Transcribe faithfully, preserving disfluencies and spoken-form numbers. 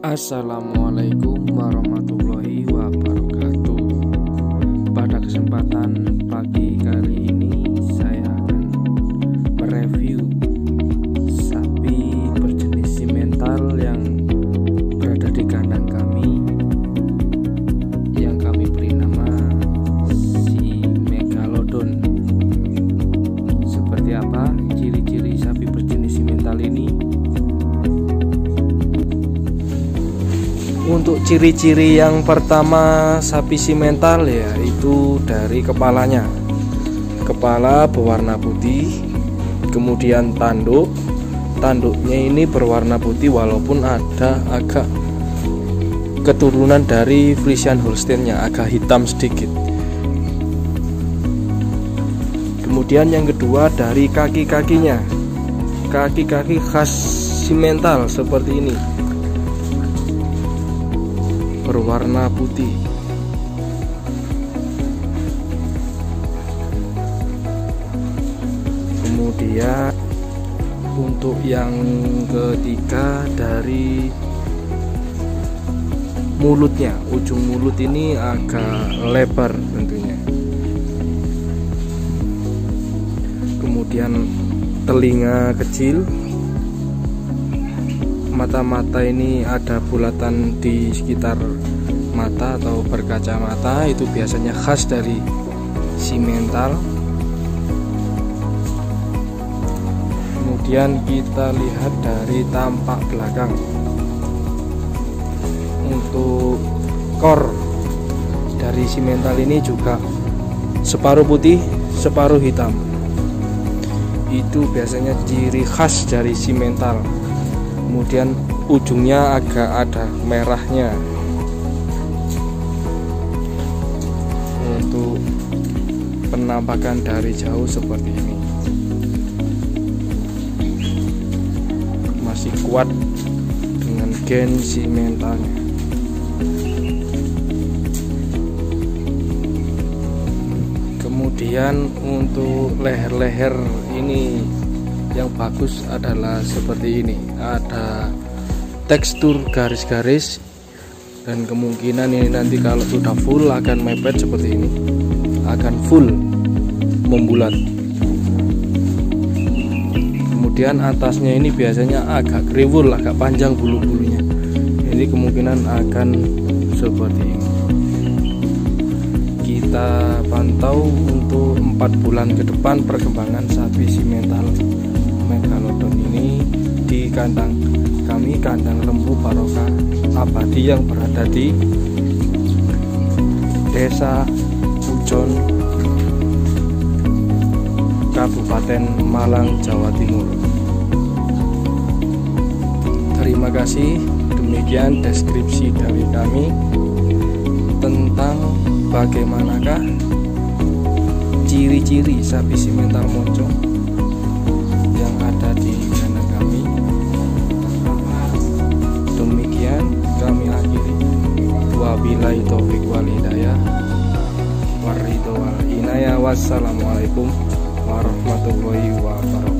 Assalamualaikum warahmatullahi wabarakatuh. Pada kesempatan pagi kali ini saya akan mereview sapi berjenis simental yang berada di kandang kami, yang kami beri nama si Megalodon. Seperti apa ciri-ciri sapi berjenis simental ini? Untuk ciri-ciri yang pertama sapi simental yaitu dari kepalanya. Kepala berwarna putih, kemudian tanduk. Tanduknya ini berwarna putih walaupun ada agak keturunan dari Friesian Holstein-nya, agak hitam sedikit. Kemudian yang kedua dari kaki-kakinya. Kaki-kaki khas simental seperti ini, berwarna putih. Kemudian untuk yang ketiga dari mulutnya, ujung mulut ini agak lebar tentunya. Kemudian telinga kecil, mata-mata ini ada bulatan di sekitar mata atau berkacamata, itu biasanya khas dari simental. Kemudian kita lihat dari tampak belakang. Untuk kor dari simental ini juga separuh putih, separuh hitam. Itu biasanya ciri khas dari simental. Kemudian ujungnya agak ada merahnya. Untuk penampakan dari jauh seperti ini, masih kuat dengan gen simentalnya. Kemudian untuk leher-leher ini yang bagus adalah seperti ini, ada tekstur garis-garis, dan kemungkinan ini nanti kalau sudah full akan mepet seperti ini, akan full membulat. Kemudian atasnya ini biasanya agak kriwul, agak panjang bulu-bulunya, ini kemungkinan akan seperti ini. Kita pantau untuk empat bulan ke depan perkembangan sapi simental Megalodon ini di kandang kami, kandang lembu Barokah Abadi yang berada di Desa Pujon, Kabupaten Malang, Jawa Timur. Terima kasih. Demikian deskripsi dari kami tentang bagaimanakah ciri-ciri sapi simental moncong yang ada di kandang kami. Demikian kami akhiri. Wabillahi taufiq wal hidayah, waridho wal inayah. Wassalamualaikum warahmatullahi wabarakatuh.